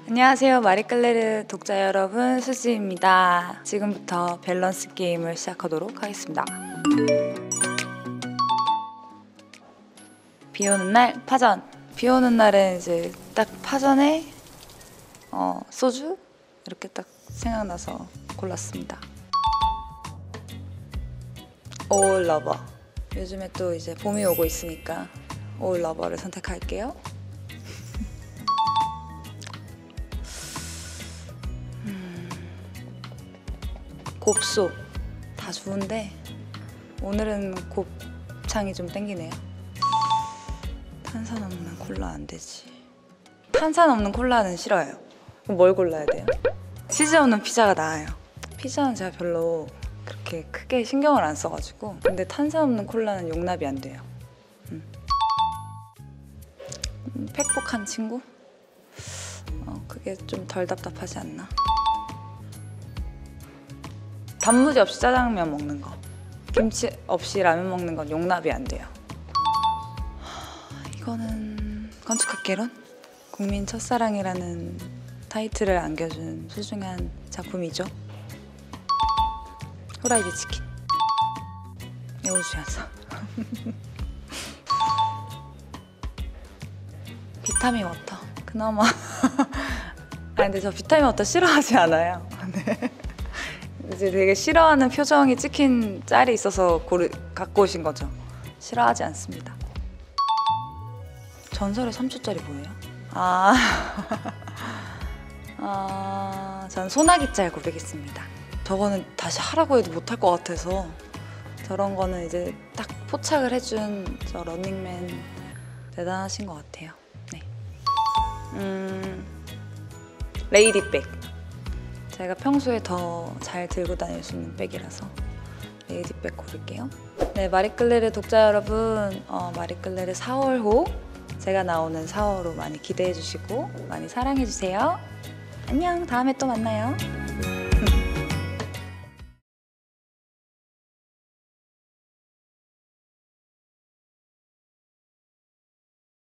안녕하세요. 마리끌레르 독자 여러분, 수지입니다. 지금부터 밸런스 게임을 시작하도록 하겠습니다. 비 오는 날 파전. 비 오는 날은 이제 딱 파전에 소주 이렇게 딱 생각나서 골랐습니다. 올 러버. 요즘에 또 이제 봄이 오고 있으니까 올 러버를 선택할게요. 곱소 다 좋은데 오늘은 곱창이 좀 땡기네요. 탄산 없는 콜라 안 되지. 탄산 없는 콜라는 싫어요. 그럼 뭘 골라야 돼요? 치즈 없는 피자가 나아요. 피자는 제가 별로 그렇게 크게 신경을 안 써가지고. 근데 탄산 없는 콜라는 용납이 안 돼요. 팩폭한 친구? 그게 좀 덜 답답하지 않나? 단무지 없이 짜장면 먹는 거, 김치 없이 라면 먹는 건 용납이 안 돼요. 이거는 건축학개론? 국민 첫사랑이라는 타이틀을 안겨준 소중한 작품이죠. 후라이드 치킨. 여우주연상. 비타민 워터. 그나마. 근데 저 비타민 워터 싫어하지 않아요. 네. 이제 되게 싫어하는 표정이 찍힌 짤이 있어서 갖고 오신 거죠. 싫어하지 않습니다. 전설의 3초짜리 뭐예요? 전 소나기 짤 고르겠습니다. 저거는 다시 하라고 해도 못할 것 같아서 저런 거는 이제 딱 포착을 해준 저 런닝맨 대단하신 것 같아요. 네. 레이디백. 제가 평소에 더 잘 들고 다닐 수 있는 백이라서 레이디백 고를게요. 네, 마리끌레르 독자 여러분, 마리끌레르 4월호 제가 나오는 4월호 많이 기대해 주시고 많이 사랑해 주세요. 안녕, 다음에 또 만나요.